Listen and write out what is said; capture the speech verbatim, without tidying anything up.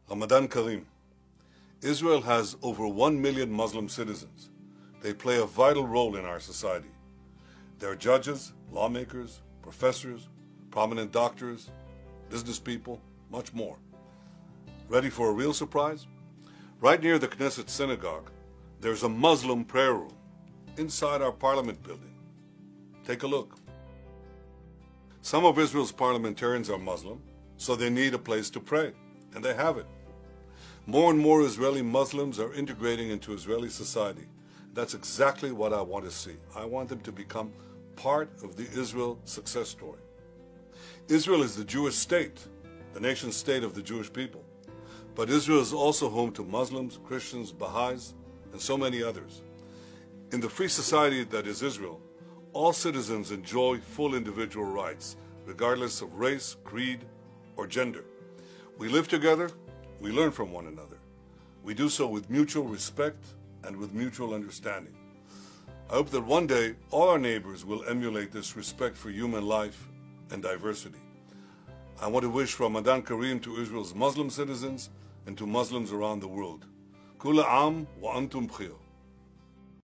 Ramadan Kareem. Israel has over one million Muslim citizens. They play a vital role in our society. They're judges, lawmakers, professors, prominent doctors, business people, much more. Ready for a real surprise? Right near the Knesset synagogue, there's a Muslim prayer room inside our parliament building. Take a look. Some of Israel's parliamentarians are Muslim, so they need a place to pray, and they have it. More and more Israeli Muslims are integrating into Israeli society. That's exactly what I want to see. I want them to become part of the Israel success story. Israel is the Jewish state, the nation state of the Jewish people. But Israel is also home to Muslims, Christians, Baha'is, and so many others. In the free society that is Israel, all citizens enjoy full individual rights, regardless of race, creed, or gender. We live together, we learn from one another. We do so with mutual respect and with mutual understanding. I hope that one day all our neighbors will emulate this respect for human life and diversity. I want to wish Ramadan Kareem to Israel's Muslim citizens and to Muslims around the world. Kula am wa antum bkhir.